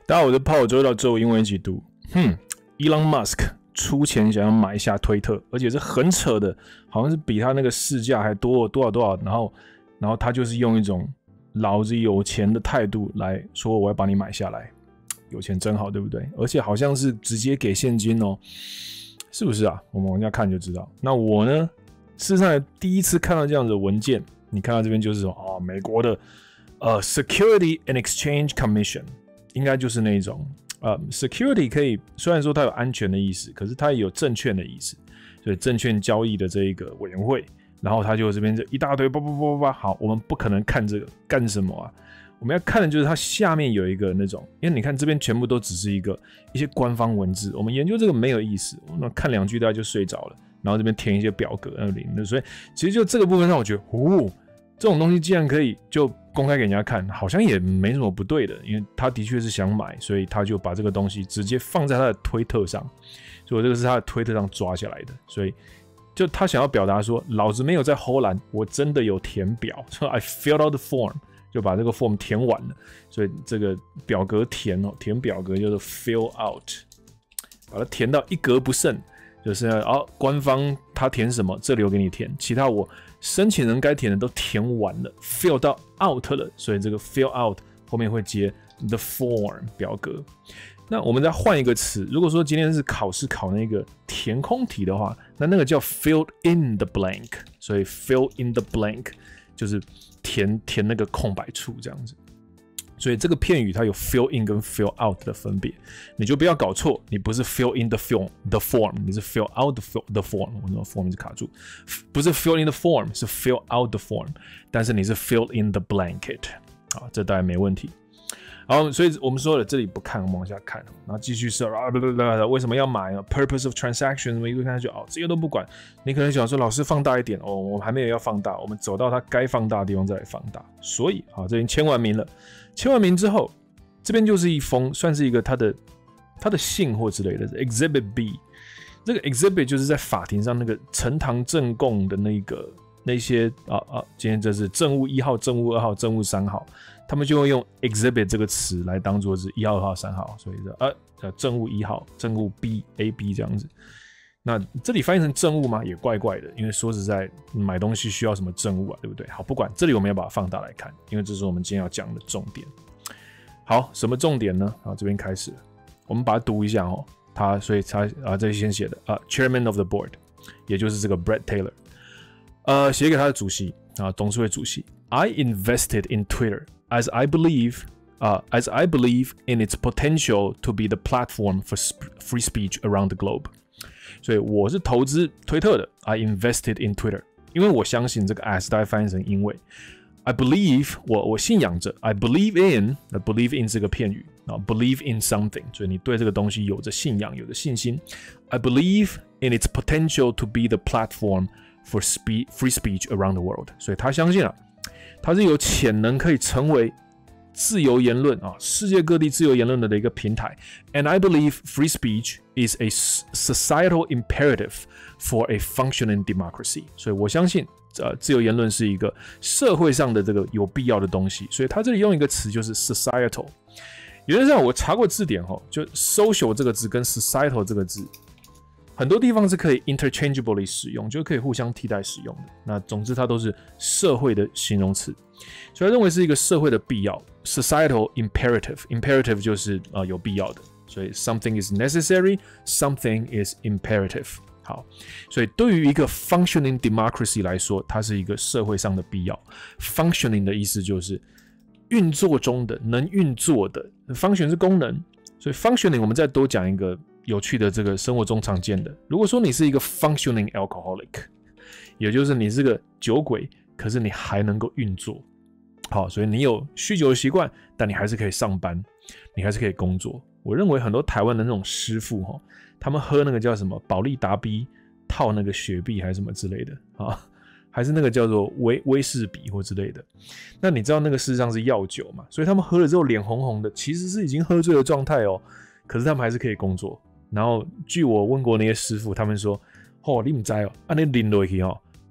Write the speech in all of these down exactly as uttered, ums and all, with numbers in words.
大家好，我是泡周到周五英文一起读。哼 ，Elon Musk 出钱想要买下推特，而且是很扯的，好像是比他那个市价还多多少多少。然后，然后他就是用一种老子有钱的态度来说，我要把你买下来，有钱真好，对不对？而且好像是直接给现金哦，是不是啊？我们往下看就知道。那我呢，事实上第一次看到这样的文件，你看到这边就是说，哦，美国的呃 Security and Exchange Commission。应该就是那种，呃 ，security 可以，虽然说它有安全的意思，可是它也有证券的意思，所以证券交易的这一个委员会，然后它就这边这一大堆，叭叭叭叭，好，我们不可能看这个干什么啊？我们要看的就是它下面有一个那种，因为你看这边全部都只是一个一些官方文字，我们研究这个没有意思，我们看两句大家就睡着了，然后这边填一些表格那里，所以其实就这个部分让我觉得，哦，这种东西既然可以就公开给人家看，好像也没什么不对的，因为他的确是想买，所以他就把这个东西直接放在他的推特上，所以这个是他的推特上抓下来的，所以就他想要表达说，老子没有在偷懒，我真的有填表，说 I filled out the form， 就把这个 form 填完了，所以这个表格填哦，填表格叫做 fill out， 把它填到一格不剩，就是哦，官方他填什么，这里我给你填，其他我申请人该填的都填完了 ，fill 到 out 了，所以这个 fill out 后面会接 the form 表格。那我们再换一个词，如果说今天是考试考那个填空题的话，那那个叫 fill in the blank， 所以 fill in the blank 就是填填那个空白处这样子。所以这个片语它有 fill in 跟 fill out 的分别，你就不要搞错，你不是 fill in the form the form， 你是 fill out the the form， 我那 form 就卡住，不是 fill in the form， 是 fill out the form， 但是你是 fill in the blanket， 好，这当然没问题。好，所以我们说了，这里不看，我们往下看，然后继续是啊，不不不，为什么要买 ？Purpose of transaction， 我们一路看下去，哦，这些都不管。你可能想说，老师放大一点哦，我们还没有要放大，我们走到它该放大的地方再来放大。所以，好，这已经签完名了。签完名之后，这边就是一封，算是一个他的他的信或之类的 Exhibit B。这个 Exhibit 就是在法庭上那个呈堂证供的那个那些啊啊，今天这是证物一号、证物二号、证物三号。他们就会用 exhibit 这个词来当作是一号、二号、三号，所以呃呃证物一号、证物 B A B 这样子。那这里翻译成证物吗？也怪怪的，因为说实在，买东西需要什么证物啊，对不对？好，不管，这里我们要把它放大来看，因为这是我们今天要讲的重点。好，什么重点呢？好，这边开始了，我们把它读一下哦。他所以他啊，这里先写的啊 ，Chairman of the Board， 也就是这个 Brett Taylor， 呃，写给他的主席啊，董事会主席。I invested in Twitter。As I believe, uh, as I believe in its potential to be the platform for free speech around the globe. 所以我是投资推特的。I invested in Twitter， 因为我相信这个 as 大概翻译成因为。I believe 我我信仰着。I believe in， I believe in 这个片语啊 ，believe in something， 所以你对这个东西有着信仰，有着信心。I believe in its potential to be the platform for free speech around the world。所以他相信啊。它是有潜能可以成为自由言论啊，世界各地自由言论的一个平台。And I believe free speech is a societal imperative for a functioning democracy。所以我相信，呃，自由言论是一个社会上的这个有必要的东西。所以它这里用一个词就是 societal。原则上我查过字典哈，就 social 这个字跟 societal 这个字。很多地方是可以 interchangeably 使用，就可以互相替代使用的。那总之，它都是社会的形容词，所以他认为是一个社会的必要 ，societal imperative。imperative 就是啊、呃、有必要的，所以 something is necessary, something is imperative。好，所以对于一个 functioning democracy 来说，它是一个社会上的必要。functioning 的意思就是运作中的、能运作的。function 是功能，所以 functioning 我们再多讲一个。有趣的这个生活中常见的，如果说你是一个 functioning alcoholic， 也就是你是个酒鬼，可是你还能够运作，好，所以你有酗酒的习惯，但你还是可以上班，你还是可以工作。我认为很多台湾的那种师傅哈，他们喝那个叫什么保利达 B 套那个雪碧还是什么之类的啊，还是那个叫做威威士比或之类的。那你知道那个事实上是药酒嘛？所以他们喝了之后脸红红的，其实是已经喝醉的状态哦，可是他们还是可以工作。然后，据我问过那些师傅，他们说：“哦，你不知道哦，啊，你啉落去哦，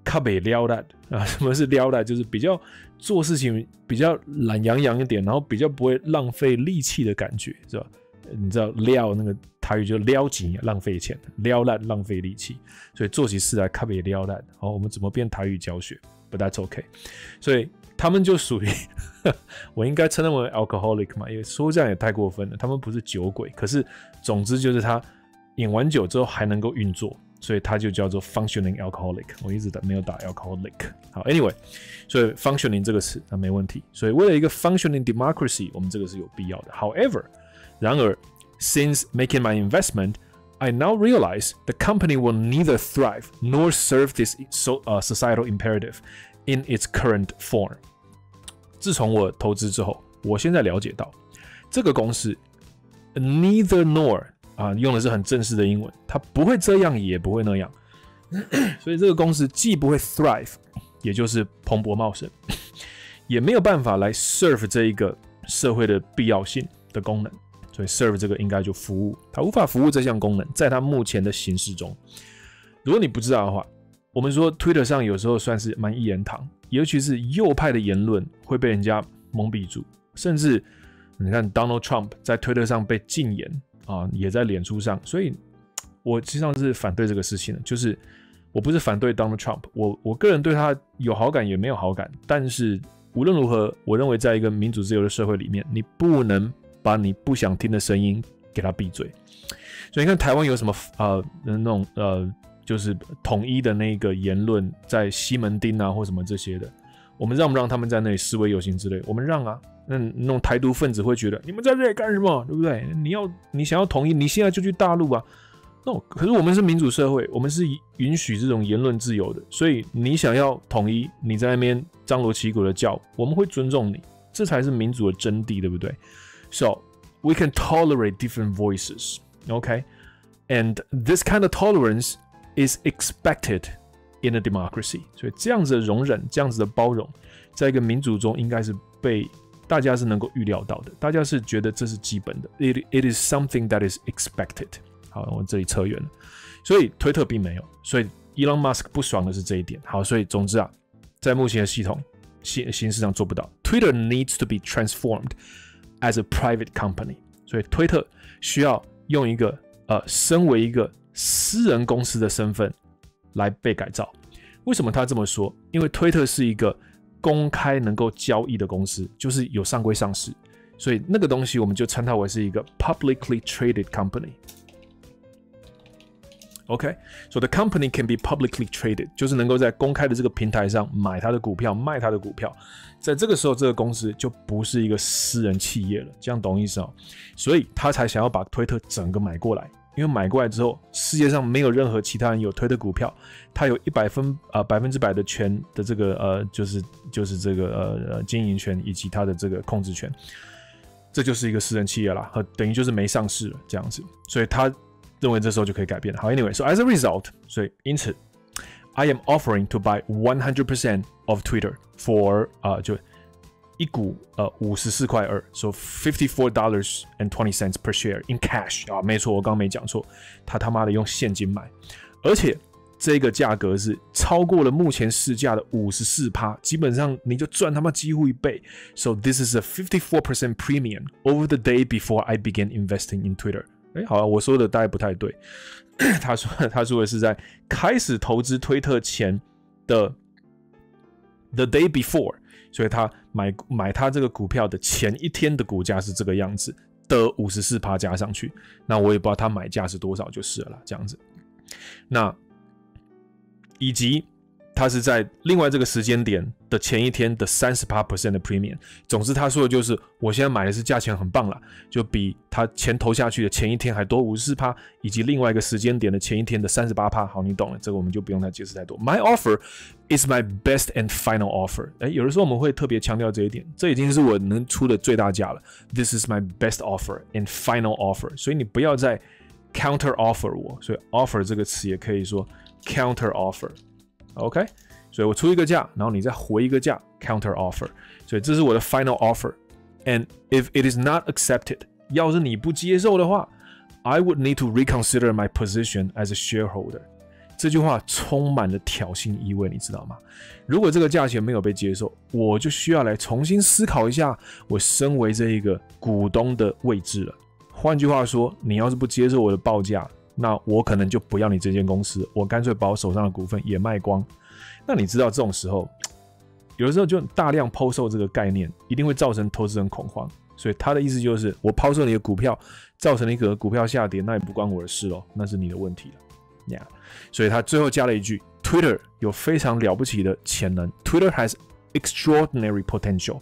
较不了力啊，什么是了力？就是比较做事情比较懒洋洋一点，然后比较不会浪费力气的感觉，是吧？你知道了那个台语就了钱，浪费钱，了力浪费力气，所以做起事来较不了力。好，我们怎么变台语教学 ？But that's okay。所以他们就属于我应该称他们为 alcoholic 嘛，因为说这样也太过分了，他们不是酒鬼，可是总之就是他饮完酒之后还能够运作。所以它就叫做 functioning alcoholic， 我一直没有打 alcoholic。好 ，anyway， 所以 functioning 这个词那没问题。所以为了一个 functioning democracy， 我们这个是有必要的。However， 然而 since making my investment, I now realize the company will neither thrive nor serve this societal imperative in its current form。自从我投资之后，我现在了解到这个公司 neither nor。啊，用的是很正式的英文，它不会这样，也不会那样，所以这个公司既不会 thrive， 也就是蓬勃茂盛，也没有办法来 serve 这一个社会的必要性的功能，所以 serve 这个应该就服务，它无法服务这项功能，在它目前的形式中。如果你不知道的话，我们说 Twitter 上有时候算是蛮一言堂，尤其是右派的言论会被人家蒙蔽住，甚至你看 Donald Trump 在 Twitter 上被禁言。啊，也在脸书上，所以我实际上是反对这个事情的。就是我不是反对 Donald Trump， 我我个人对他有好感也没有好感，但是无论如何，我认为在一个民主自由的社会里面，你不能把你不想听的声音给他闭嘴。所以你看台湾有什么呃那种呃就是统一的那个言论，在西门町啊或什么这些的，我们让不让他们在那里示威游行之类？我们让啊。那那种台独分子会觉得你们在这里干什么，对不对？你要你想要统一，你现在就去大陆啊。No， 可是我们是民主社会，我们是允许这种言论自由的，所以你想要统一，你在那边张锣旗鼓的叫，我们会尊重你，这才是民主的真谛，对不对 ？So we can tolerate different voices, okay? And this kind of tolerance is expected in a democracy. 所以这样子的容忍，这样子的包容，在一个民主中应该是被大家是能够预料到的，大家是觉得这是基本的 ，it it is something that is expected。好，我这里扯远了，所以推特并没有，所以 Elon Musk 不爽的是这一点。好，所以总之啊，在目前的系统形形式上做不到。Twitter needs to be transformed as a private company， 所以推特需要用一个呃，身为一个私人公司的身份来被改造。为什么他这么说？因为推特是一个公开能够交易的公司，就是有上柜上市，所以那个东西我们就称它为是一个 publicly traded company。OK， so the company can be publicly traded， 就是能够在公开的这个平台上买它的股票、卖它的股票。在这个时候，这个公司就不是一个私人企业了，这样懂意思哦？所以他才想要把推特整个买过来。因为买过来之后，世界上没有任何其他人有推特股票，他有一百分呃百分之百的权的这个呃就是就是这个呃经营权以及他的这个控制权，这就是一个私人企业啦，和等于就是没上市了这样子，所以他认为这时候就可以改变了。好 ，anyway， so as a result， 所以因此 ，I am offering to buy one hundred percent of Twitter for 啊、uh, 就一股呃五十四块二 ，so fifty four dollars and twenty cents per share in cash 啊，没错，我刚刚没讲错，他他妈的用现金买，而且这个价格是超过了目前市价的 百分之五十四， 基本上你就赚他妈几乎一倍。So this is a fifty-four percent premium over the day before I began investing in Twitter。哎，好啊，我说的大概不太对，他说他说的是在开始投资推特前的 the day before。所以他买买他这个股票的前一天的股价是这个样子的 百分之五十四 加上去，那我也不知道他买价是多少就是了啦，这样子。那以及他是在另外这个时间点的前一天的 百分之三十 的 premium。总之他说的就是我现在买的是价钱很棒啦，就比他钱投下去的前一天还多 百分之五十四， 以及另外一个时间点的前一天的 百分之三十八。 好，你懂了，这个我们就不用再解释太多。 My offer is my best and final offer。 诶，有的时候我们会特别强调这一点，这已经是我能出的最大价了。 This is my best offer and final offer。 所以你不要再 counter offer 我，所以 offer 这个词也可以说 counter offer。OK， 所以我出一个价，然后你再回一个价 counter offer， 所以这是我的 final offer。 And if it is not accepted， 要是你不接受的话， I would need to reconsider my position as a shareholder。 这句话充满了挑衅意味，你知道吗？如果这个价钱没有被接受，我就需要来重新思考一下我身为这一个股东的位置了。换句话说，你要是不接受我的报价，那我可能就不要你这间公司，我干脆把我手上的股份也卖光。那你知道这种时候，有的时候就大量抛售这个概念，一定会造成投资人恐慌。所以他的意思就是，我抛售你的股票，造成了一个股票下跌，那也不关我的事咯，那是你的问题了。Yeah. 所以他最后加了一句 Twitter 有非常了不起的潜能 Twitter has extraordinary potential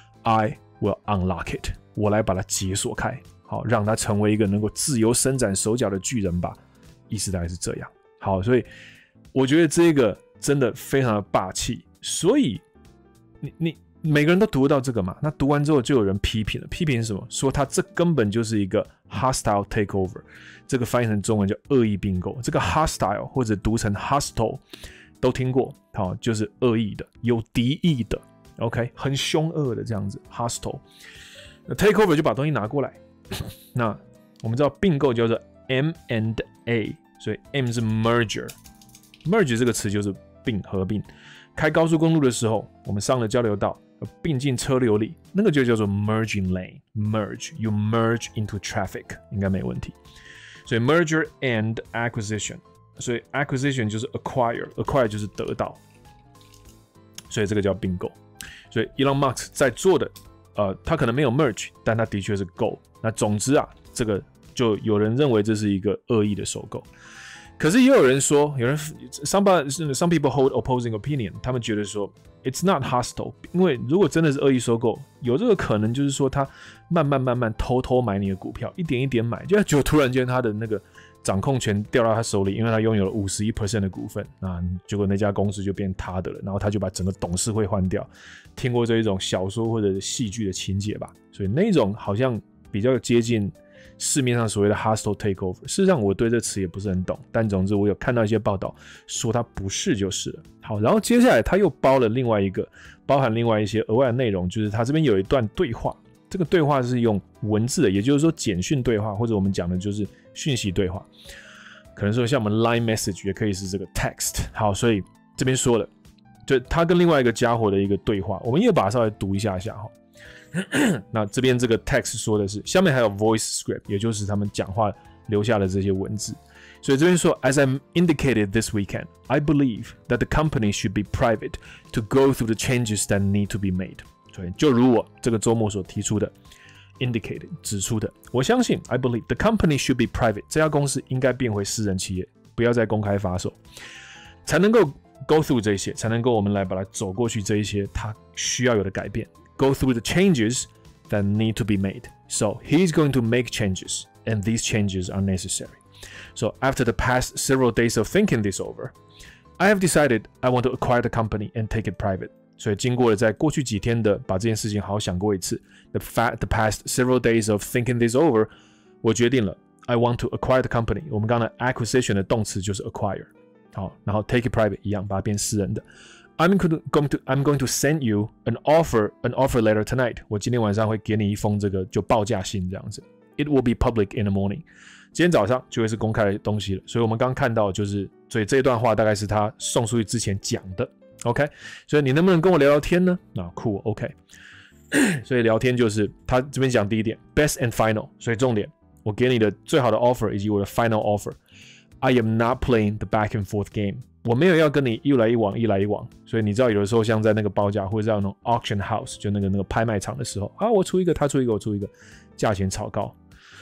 I will unlock it 我来把它解锁开，好，让它成为一个能够自由伸展手脚的巨人吧，意思大概是这样。好，所以我觉得这个真的非常的霸气，所以你你每个人都读得到这个嘛，那读完之后就有人批评了，批评什么？说他这根本就是一个 hostile takeover， 这个翻译成中文叫恶意并购。这个 hostile 或者读成 hostile 都听过，好，就是恶意的，有敌意的 ，OK， 很凶恶的这样子 hostile。takeover 就把东西拿过来，那我们知道并购叫做 M and A， 所以 M 是 merger，merger 这个词就是并合并。开高速公路的时候，我们上了交流道。并进车流里，那个就叫做 merging lane merge you merge into traffic 应该没问题。所以 merger and acquisition， 所以 acquisition 就是 acquire acquire 就是得到，所以这个叫并购。所以 Elon Musk 在做的，呃，他可能没有 merge， 但他的确是购。那总之啊，这个就有人认为这是一个恶意的收购。可是也有人说，有人 some some people hold opposing opinion， 他们觉得说 it's not hostile， 因为如果真的是恶意收购，有这个可能就是说他慢慢慢慢偷偷买你的股票，一点一点买，就突然间他的那个掌控权掉到他手里，因为他拥有了 百分之五十一 的股份，那结果那家公司就变他的了，然后他就把整个董事会换掉。听过这一种小说或者戏剧的情节吧，所以那种好像比较接近市面上所谓的 hostile takeover， 事实上我对这词也不是很懂，但总之我有看到一些报道说它不是就是了。好，然后接下来他又包了另外一个，包含另外一些额外的内容，就是他这边有一段对话，这个对话是用文字的，也就是说简讯对话，或者我们讲的就是讯息对话，可能说像我们 Line message 也可以是这个 text。好，所以这边说了，就他跟另外一个家伙的一个对话，我们也把它稍微读一下下哈。那这边这个 text 说的是，下面还有 voice script， 也就是他们讲话留下的这些文字。所以这边说 ，As I indicated this weekend, I believe that the company should be private to go through the changes that need to be made。所以就如我这个周末所提出的 ，indicated 指出的，我相信 I believe the company should be private， 这家公司应该变回私人企业，不要再公开发售，才能够 go through 这些，才能够我们来把它走过去这一些它需要有的改变。Go through the changes that need to be made. So he's going to make changes, and these changes are necessary. So after the past several days of thinking this over, I have decided I want to acquire the company and take it private. 所以经过了在过去几天的把这件事情好好想过一次 the, fa- the past several days of thinking this over, 我决定了 I want to acquire the company. 我们刚才 acquisition 的动词就是 acquire. 好，然后 take it private 一样，把它变私人的。I'm going to I'm going to send you an offer an offer letter tonight. 我今天晚上会给你一封这个就报价信这样子。It will be public in the morning. 今天早上就会是公开的东西了。所以我们刚刚看到就是，所以这一段话大概是他送出去之前讲的。OK， 所以你能不能跟我聊聊天呢？那、啊、酷 OK。所以聊天就是他这边讲第一点 ，best and final。所以重点，我给你的最好的 offer 以及我的 final offer。I am not playing the back and forth game. 我没有要跟你一来一往，一来一往，所以你知道有的时候像在那个报价或者在那种 auction house， 就那个那个拍卖场的时候啊，我出一个，他出一个，我出一个，价钱炒高。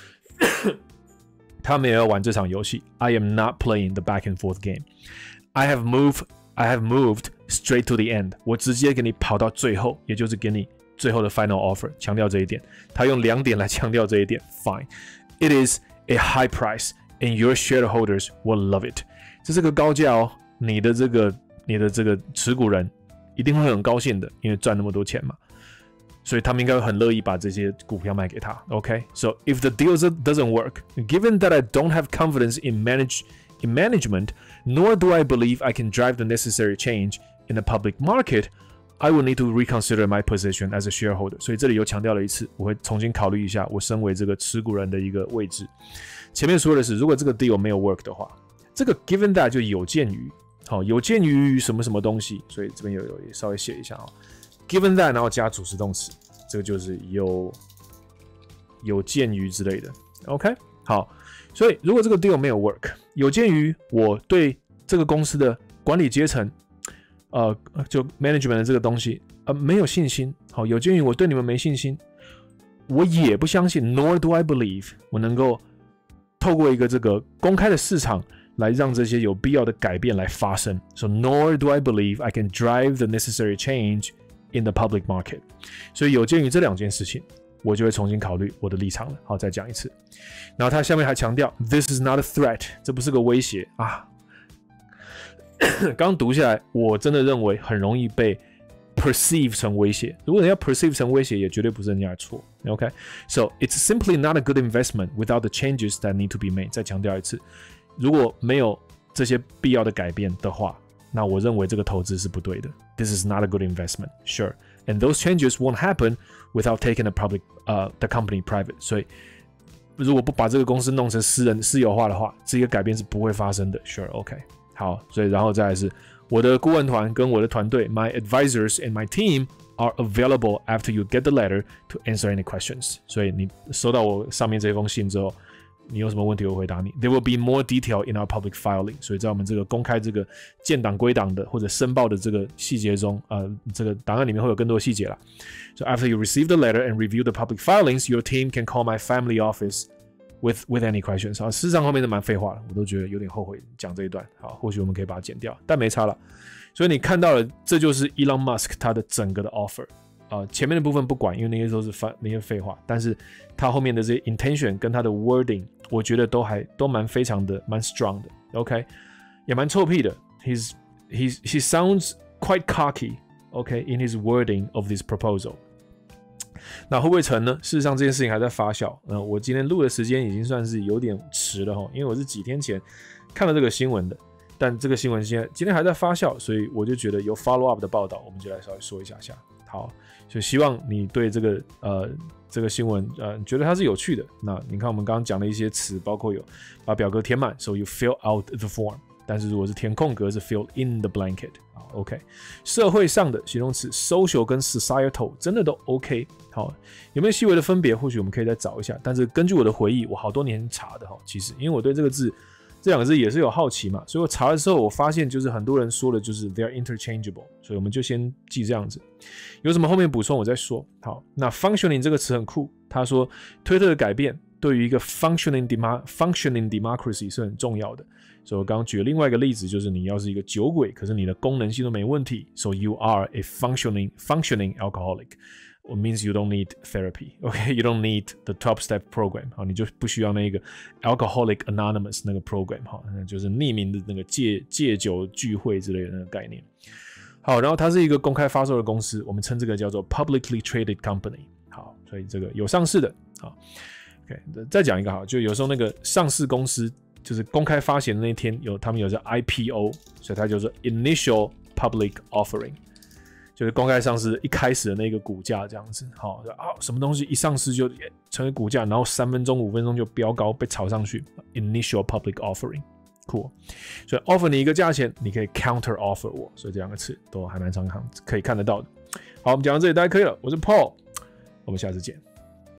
他没有要玩这场游戏。I am not playing the back and forth game. I have moved, I have moved straight to the end. 我直接给你跑到最后，也就是给你最后的 final offer。强调这一点，他用两点来强调这一点。Fine, it is a high price, and your shareholders will love it. 这是个高价哦。你的这个你的这个持股人一定会很高兴的，因为赚那么多钱嘛，所以他们应该会很乐意把这些股票卖给他。Okay, so if the deal doesn't work, given that I don't have confidence in manage in management, nor do I believe I can drive the necessary change in the public market, I will need to reconsider my position as a shareholder. 所以这里又强调了一次，我会重新考虑一下我身为这个持股人的一个位置。前面说的是，如果这个 deal 没有 work 的话。 这个 given that 就有鉴于，好，有鉴于什么什么东西，所以这边有有稍微写一下啊 ，given that 然后加主词动词，这个就是有有鉴于之类的 ，OK， 好，所以如果这个 deal 没有 work， 有鉴于我对这个公司的管理阶层，呃，就 management 的这个东西，呃，没有信心，好，有鉴于我对你们没信心，我也不相信 ，nor do I believe 我能够透过一个这个公开的市场来让这些有必要的改变来发生。So nor do I believe I can drive the necessary change in the public market. 所以有鉴于这两件事情，我就会重新考虑我的立场了。好，再讲一次。然后他下面还强调 ，This is not a threat， 这不是个威胁啊。刚读下来，我真的认为很容易被 perceive 成威胁。如果人家 perceive 成威胁，也绝对不是人家的错。OK， so it's simply not a good investment without the changes that need to be made. 再强调一次，如果没有这些必要的改变的话，那我认为这个投资是不对的。This is not a good investment, sure. And those changes won't happen without taking the public, uh, the company private. 所以，如果不把这个公司弄成私人私有化的话，这个改变是不会发生的。Sure, OK. 好，所以然后再来是我的顾问团跟我的团队 ，my advisors and my team are available after you get the letter to answer any questions. 所以你收到我上面这封信之后，你有什么问题我回答你。There will be more detail in our public filing. 所以在我们这个公开这个建档归档的或者申报的这个细节中，呃，这个档案里面会有更多的细节啦。So after you receive the letter and review the public filings, your team can call my family office with with any questions. 好，事实上后面是蛮废话的，我都觉得有点后悔讲这一段。好，或许我们可以把它剪掉，但没差了。所以你看到了，这就是 Elon Musk 他的整个的 offer。呃，前面的部分不管，因为那些都是那些废话，但是他后面的这些 intention 跟他的 wording， 我觉得都还都蛮非常的蛮 strong 的 ，OK， 也蛮臭屁的。He's he's he sounds quite cocky，OK， in his wording of this proposal。那会不会成呢？事实上这件事情还在发酵。呃，我今天录的时间已经算是有点迟了哈，因为我是几天前看了这个新闻的，但这个新闻现在今天还在发酵，所以我就觉得有 follow up 的报道，我们就来稍微说一下下。好，所以希望你对这个呃这个新闻呃觉得它是有趣的。那你看我们刚刚讲的一些词，包括有把表格填满 ，so you fill out the form。但是如果是填空格是 fill in the blanket。好 ，OK。社会上的形容词 social 跟 societal 真的都 OK。好，有没有细微的分别？或许我们可以再找一下。但是根据我的回忆，我好多年前查的哈，其实因为我对这个字。这两个字也是有好奇嘛，所以我查的时候，我发现就是很多人说的就是 they are interchangeable， 所以我们就先记这样子。有什么后面补充我再说。好，那 functioning 这个词很酷，他说推特的改变对于一个 functioning demo functioning democracy 是很重要的。所以我刚刚举了另外一个例子，就是你要是一个酒鬼，可是你的功能性都没问题 ，so you are a functioning functioning alcoholic。It means you don't need therapy, okay? You don't need the twelve step program. 好，你就不需要那个 Alcoholic Anonymous 那个 program， 好，就是匿名的那个戒戒酒聚会之类的那个概念。好，然后它是一个公开发售的公司，我们称这个叫做 publicly traded company。好，所以这个有上市的。好 ，OK， 再讲一个好，就有时候那个上市公司就是公开发行的那天有他们有叫 I P O， 所以它叫做 Initial Public Offering。就是公开上市一开始的那个股价这样子，好、啊，什么东西一上市就成为股价，然后三分钟、五分钟就飙高，被炒上去。Initial public offering， cool。所以 offer 你一个价钱，你可以 counter offer 我，所以这两个词都还蛮常可以看得到的。好，我们讲到这里大家可以了，我是 Paul， 我们下次见。